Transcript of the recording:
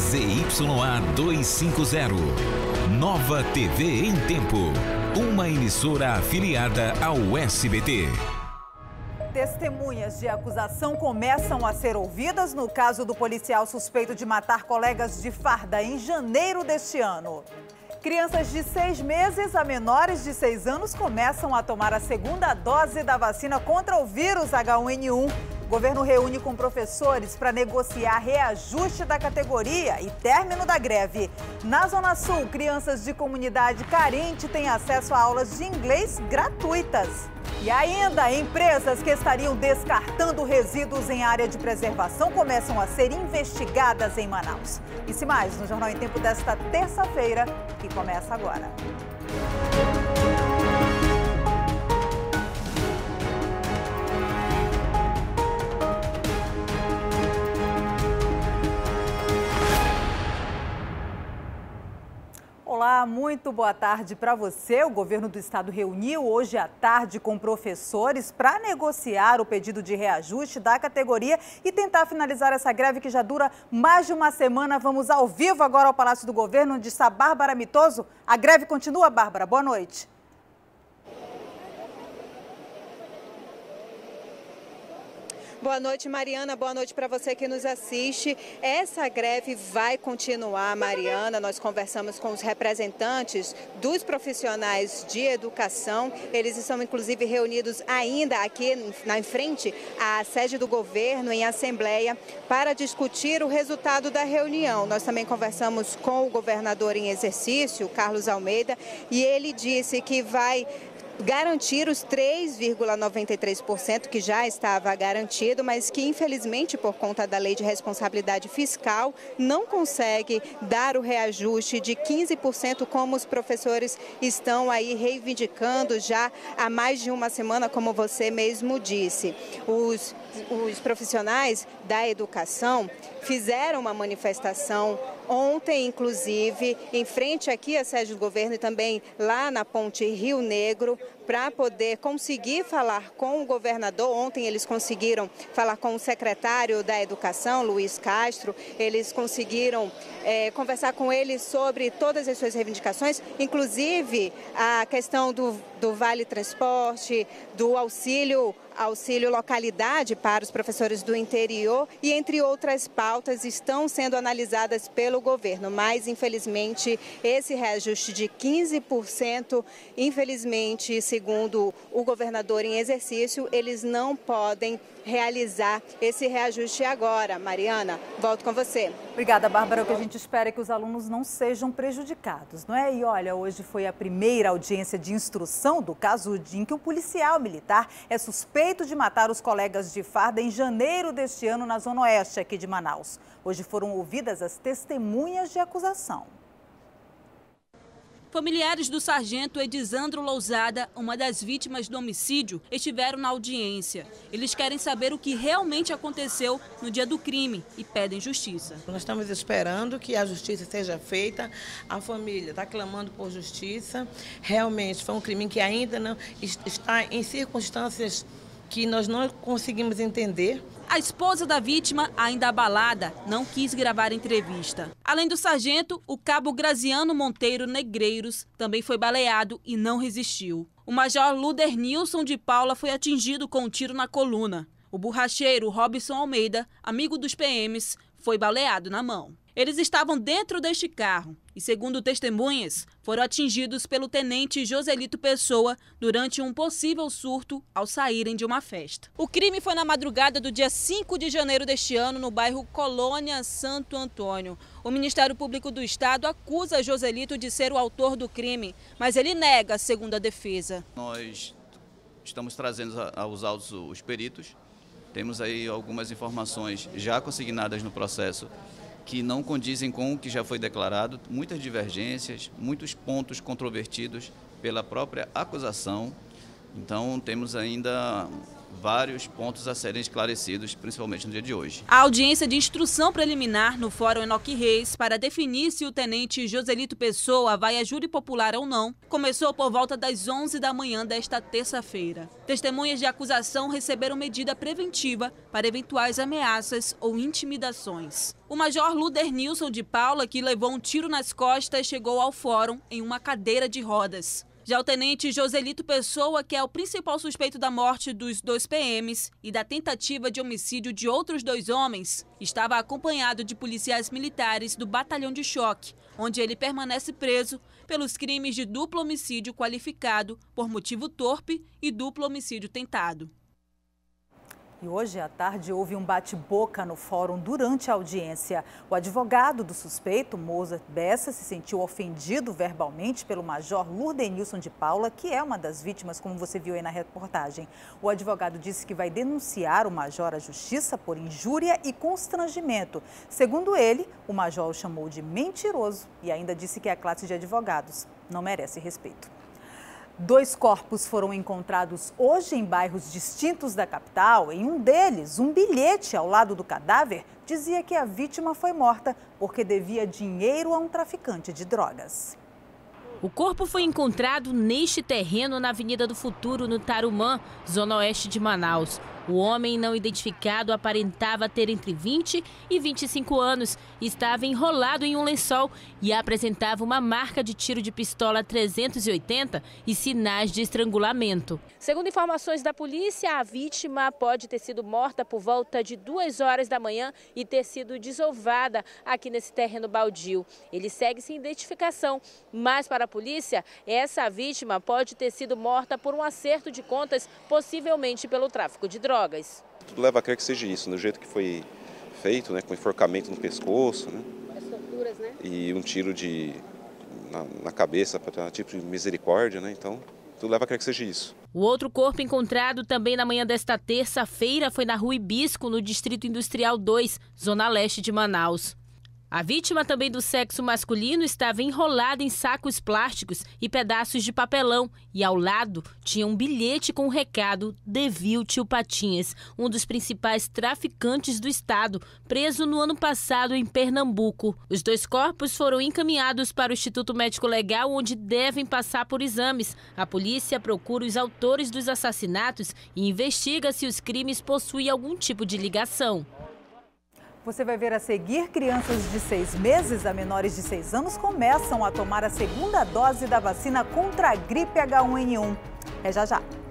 ZYA 250, Nova TV em Tempo, uma emissora afiliada ao SBT. Testemunhas de acusação começam a ser ouvidas no caso do policial suspeito de matar colegas de farda em janeiro deste ano. Crianças de 6 meses a menores de 6 anos começam a tomar a segunda dose da vacina contra o vírus H1N1. O governo reúne com professores para negociar reajuste da categoria e término da greve. Na Zona Sul, crianças de comunidade carente têm acesso a aulas de inglês gratuitas. E ainda, empresas que estariam descartando resíduos em área de preservação começam a ser investigadas em Manaus. E mais no Jornal em Tempo desta terça-feira, que começa agora. Olá, muito boa tarde para você. O governo do estado reuniu hoje à tarde com professores para negociar o pedido de reajuste da categoria e tentar finalizar essa greve que já dura mais de uma semana. Vamos ao vivo agora ao Palácio do Governo, onde está Bárbara Mitoso. A greve continua, Bárbara. Boa noite. Boa noite, Mariana. Boa noite para você que nos assiste. Essa greve vai continuar, Mariana. Nós conversamos com os representantes dos profissionais de educação. Eles estão, inclusive, reunidos ainda aqui na frente à sede do governo, em assembleia, para discutir o resultado da reunião. Nós também conversamos com o governador em exercício, Carlos Almeida, e ele disse que vai garantir os 3,93% que já estava garantido, mas que infelizmente por conta da lei de responsabilidade fiscal não consegue dar o reajuste de 15% como os professores estão aí reivindicando já há mais de uma semana, como você mesmo disse. Os profissionais da educação fizeram uma manifestação ontem, inclusive, em frente aqui à sede do governo e também lá na Ponte Rio Negro, para poder conseguir falar com o governador. Ontem eles conseguiram falar com o secretário da Educação, Luiz Castro. Eles conseguiram conversar com ele sobre todas as suas reivindicações, inclusive a questão do Vale Transporte, do auxílio localidade para os professores do interior e, entre outras pautas, estão sendo analisadas pelo governo. Mas, infelizmente, esse reajuste de 15%, infelizmente, segundo o governador em exercício, eles não podem realizar esse reajuste agora. Mariana, volto com você. Obrigada, Bárbara. O que a gente espera é que os alunos não sejam prejudicados, não é? E olha, hoje foi a primeira audiência de instrução do caso em que um policial militar é suspeito de matar os colegas de farda em janeiro deste ano na Zona Oeste aqui de Manaus. Hoje foram ouvidas as testemunhas de acusação. Familiares do sargento Edisandro Lousada, uma das vítimas do homicídio, estiveram na audiência. Eles querem saber o que realmente aconteceu no dia do crime e pedem justiça. Nós estamos esperando que a justiça seja feita. A família está clamando por justiça. Realmente foi um crime que ainda não está em circunstâncias que nós não conseguimos entender. A esposa da vítima, ainda abalada, não quis gravar entrevista. Além do sargento, o cabo Graziano Monteiro Negreiros também foi baleado e não resistiu. O major Luder Nilson de Paula foi atingido com um tiro na coluna. O borracheiro Robson Almeida, amigo dos PMs, foi baleado na mão. Eles estavam dentro deste carro e, segundo testemunhas, foram atingidos pelo tenente Joselito Pessoa durante um possível surto ao saírem de uma festa. O crime foi na madrugada do dia 5 de janeiro deste ano, no bairro Colônia Santo Antônio. O Ministério Público do Estado acusa Joselito de ser o autor do crime, mas ele nega, segundo a defesa. Nós estamos trazendo aos autos os peritos. Temos aí algumas informações já consignadas no processo que não condizem com o que já foi declarado, muitas divergências, muitos pontos controvertidos pela própria acusação. Então, temos ainda vários pontos a serem esclarecidos, principalmente no dia de hoje. A audiência de instrução preliminar no Fórum Enoque Reis para definir se o tenente Joselito Pessoa vai a júri popular ou não começou por volta das 11 da manhã desta terça-feira. Testemunhas de acusação receberam medida preventiva para eventuais ameaças ou intimidações. O major Ludernilson de Paula, que levou um tiro nas costas, chegou ao fórum em uma cadeira de rodas. Já o tenente Joselito Pessoa, que é o principal suspeito da morte dos 2 PMs e da tentativa de homicídio de outros 2 homens, estava acompanhado de policiais militares do Batalhão de Choque, onde ele permanece preso pelos crimes de duplo homicídio qualificado por motivo torpe e duplo homicídio tentado. E hoje à tarde houve um bate-boca no fórum durante a audiência. O advogado do suspeito, Mozart Bessa, se sentiu ofendido verbalmente pelo major Ludernilson de Paula, que é uma das vítimas, como você viu aí na reportagem. O advogado disse que vai denunciar o major à justiça por injúria e constrangimento. Segundo ele, o major o chamou de mentiroso e ainda disse que a classe de advogados não merece respeito. 2 corpos foram encontrados hoje em bairros distintos da capital. Em um deles, um bilhete ao lado do cadáver dizia que a vítima foi morta porque devia dinheiro a um traficante de drogas. O corpo foi encontrado neste terreno na Avenida do Futuro, no Tarumã, zona oeste de Manaus. O homem não identificado aparentava ter entre 20 e 25 anos, estava enrolado em um lençol e apresentava uma marca de tiro de pistola 380 e sinais de estrangulamento. Segundo informações da polícia, a vítima pode ter sido morta por volta de 2 horas da manhã e ter sido desovada aqui nesse terreno baldio. Ele segue sem identificação, mas para a polícia, essa vítima pode ter sido morta por um acerto de contas, possivelmente pelo tráfico de drogas. Tudo leva a crer que seja isso, do jeito que foi feito, né, com enforcamento no pescoço, né, as torturas, né? E um tiro na cabeça para tipo de misericórdia, né, então tudo leva a crer que seja isso. O outro corpo encontrado também na manhã desta terça-feira foi na Rua Hibisco, no Distrito Industrial 2, zona leste de Manaus. A vítima, também do sexo masculino, estava enrolada em sacos plásticos e pedaços de papelão. E ao lado tinha um bilhete com o recado "Devia o tio Patinhas", um dos principais traficantes do estado, preso no ano passado em Pernambuco. Os 2 corpos foram encaminhados para o Instituto Médico Legal, onde devem passar por exames. A polícia procura os autores dos assassinatos e investiga se os crimes possuem algum tipo de ligação. Você vai ver a seguir: crianças de 6 meses a menores de 6 anos começam a tomar a 2ª dose da vacina contra a gripe H1N1. É já já.